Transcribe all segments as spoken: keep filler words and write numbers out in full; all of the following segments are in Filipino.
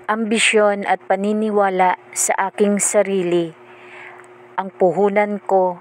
ambisyon at paniniwala sa aking sarili ang puhunan ko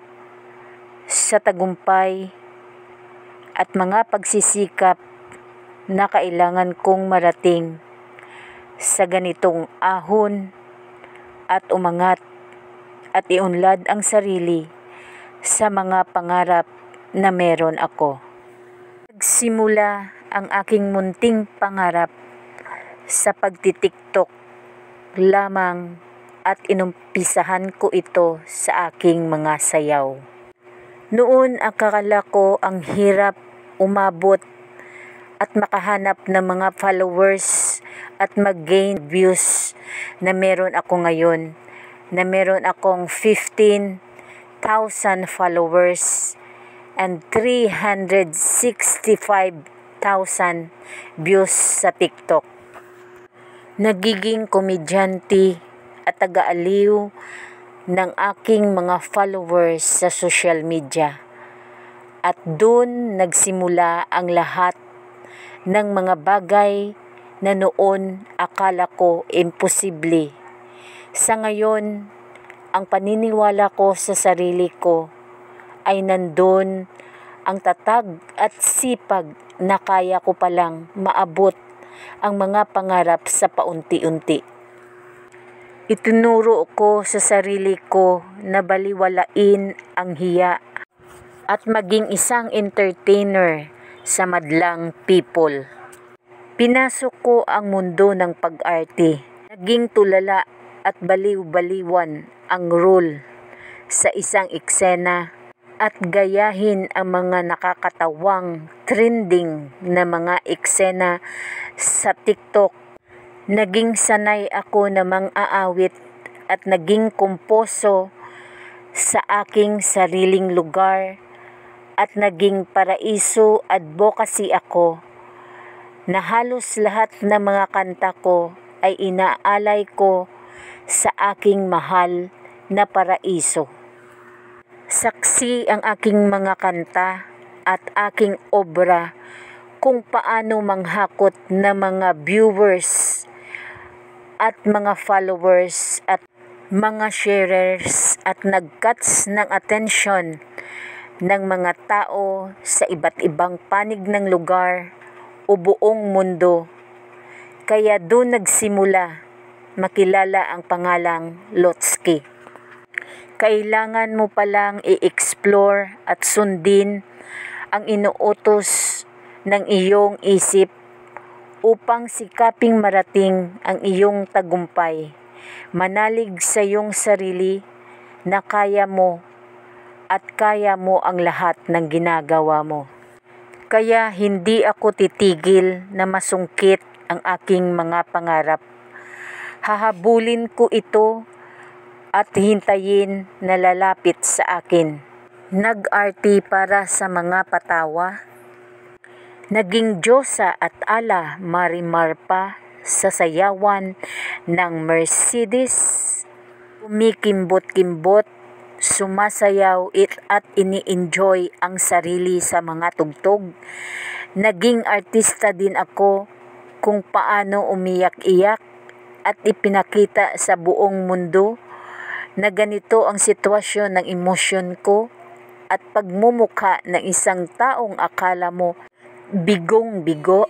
sa tagumpay at mga pagsisikap na kailangan kong marating sa ganitong ahon at umangat at iunlad ang sarili sa mga pangarap na meron ako. Nagsimula ang aking munting pangarap sa pagtitiktok lamang at inumpisahan ko ito sa aking mga sayaw. Noon akala ko ang hirap umabot at makahanap ng mga followers at mag-gain views na meron ako ngayon, na meron akong fifteen thousand followers and three hundred sixty-five thousand views sa TikTok. Nagiging komedyante at taga-aliw ng aking mga followers sa social media. At doon nagsimula ang lahat ng mga bagay na noon akala ko imposible. Sa ngayon, ang paniniwala ko sa sarili ko ay nandun ang tatag at sipag na kaya ko palang maabot ang mga pangarap sa paunti-unti. Itinuro ko sa sarili ko na baliwalain ang hiya at maging isang entertainer sa madlang people. Pinasok ko ang mundo ng pag-arte. Naging tulala at baliw-baliwan ang role sa isang eksena at gayahin ang mga nakakatawang trending na mga eksena sa TikTok. Naging sanay ako na mang-aawit at naging komposo sa aking sariling lugar at naging paraiso advocacy ako na halos lahat ng mga kanta ko ay inaalay ko sa aking mahal na paraiso. Saksi ang aking mga kanta at aking obra kung paano manghakot na mga viewers at mga followers at mga sharers at nag-catch ng atensyon ng mga tao sa iba't ibang panig ng lugar o buong mundo. Kaya doon nagsimula makilala ang pangalang Lotski. Kailangan mo palang i-explore at sundin ang inuutos ng iyong isip upang sikaping marating ang iyong tagumpay. Manalig sa iyong sarili na kaya mo at kaya mo ang lahat ng ginagawa mo. Kaya hindi ako titigil na masungkit ang aking mga pangarap. Hahabulin ko ito at hintayin na lalapit sa akin. Nag-arte para sa mga patawa. Naging Diyosa at ala Marimar pa sa sayawan ng Mercedes. Kumikimbot-kimbot, sumasayaw it at ini-enjoy ang sarili sa mga tugtog. Naging artista din ako kung paano umiyak-iyak at ipinakita sa buong mundo na ganito ang sitwasyon ng emosyon ko at pagmumukha ng isang taong akala mo bigong-bigo.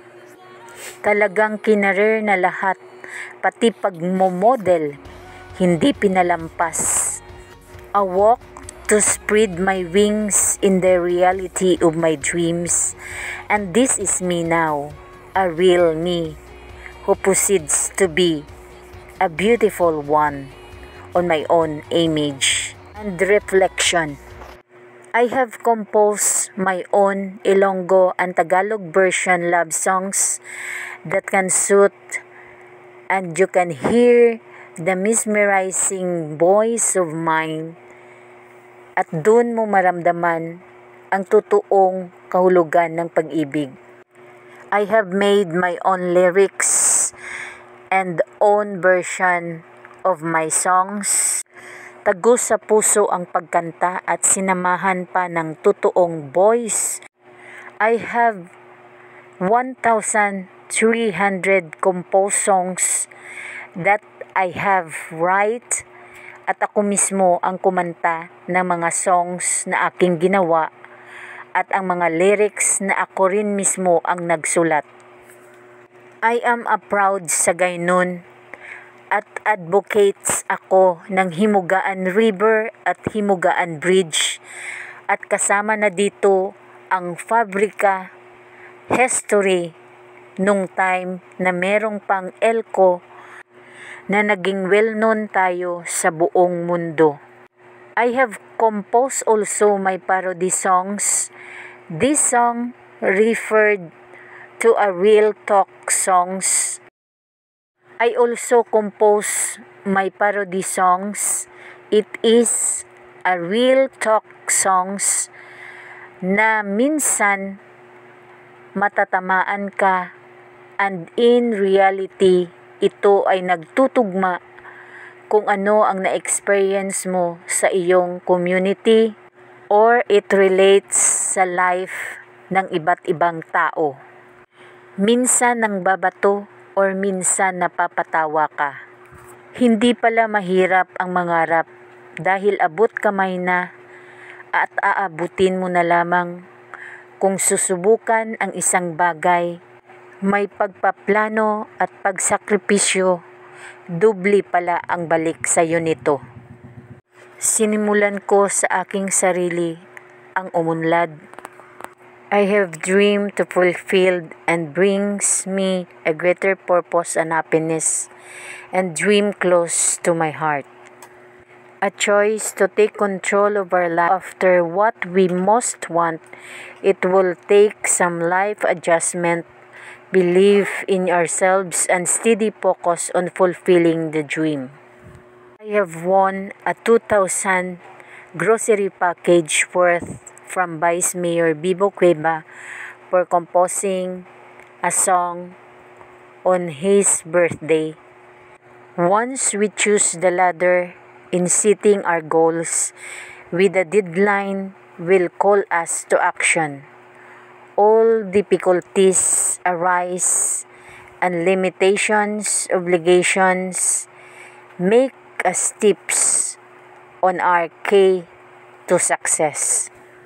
Talagang kinarer na lahat, pati pagmomodel, hindi pinalampas. A walk to spread my wings in the reality of my dreams. And this is me now, a real me, who proceeds to be a beautiful one on my own image and reflection. I have composed my own Ilonggo and Tagalog version love songs that can suit, and you can hear the mesmerizing voice of mine at dun mo maramdaman ang totoong kahulugan ng pag-ibig. I have made my own lyrics and own version of my songs. Tagos sa puso ang pagkanta at sinamahan pa ng totoong voice. I have one thousand three hundred composed songs that I have write at ako mismo ang kumanta ng mga songs na aking ginawa at ang mga lyrics na ako rin mismo ang nagsulat. I am a proud sa gaynon at advocates ako ng Himugaan River at Himugaan Bridge at kasama na dito ang Fabrika history nung time na merong pang Elco na naging well-known tayo sa buong mundo. I have composed also my parody songs. This song referred to a real talk songs. I also compose my parody songs. It is a real talk songs na minsan matatamaan ka and in reality ito ay nagtutugma kung ano ang na-experience mo sa iyong community or it relates sa life ng iba't ibang tao. Minsan nang babato or minsan napapatawa ka. Hindi pala mahirap ang mangarap dahil abot kamay na at aabutin mo na lamang. Kung susubukan ang isang bagay, may pagpaplano at pagsakripisyo, doble pala ang balik sa iyo nito. Sinimulan ko sa aking sarili ang umunlad. I have dreamed to fulfill and brings me a greater purpose and happiness and dream close to my heart. A choice to take control of our life after what we most want. It will take some life adjustment, belief in ourselves, and steady focus on fulfilling the dream. I have won a two thousand grocery package worth from Vice Mayor Bibo Cueva for composing a song on his birthday. Once we choose the ladder in setting our goals, with a deadline will call us to action. All difficulties arise and limitations, obligations make us steps on our key to success.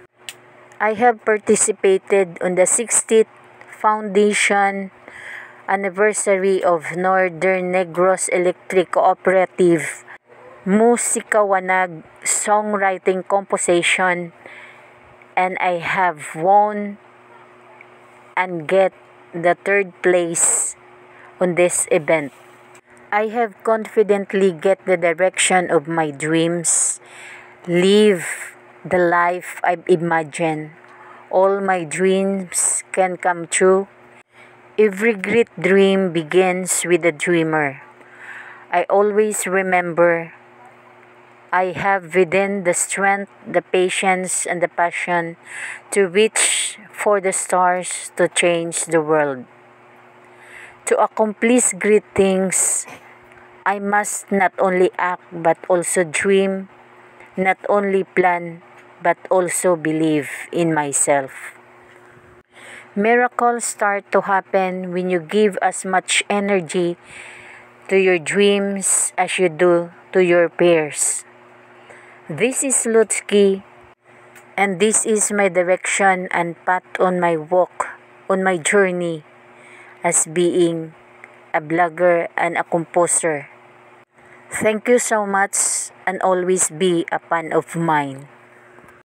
I have participated on the sixtieth Foundation Anniversary of Northern Negros Electric Cooperative Musika Wanag Songwriting Composition, and I have won and get the third place on this event. I have confidently get the direction of my dreams, live the life I've imagined. All my dreams can come true. Every great dream begins with a dreamer. I always remember I have within the strength, the patience, and the passion to reach for the stars to change the world. To accomplish great things, I must not only act but also dream, not only plan but also believe in myself. Miracles start to happen when you give as much energy to your dreams as you do to your peers. This is Lutsky, and this is my direction and path on my walk, on my journey as being a blogger and a composer. Thank you so much and always be a fan of mine.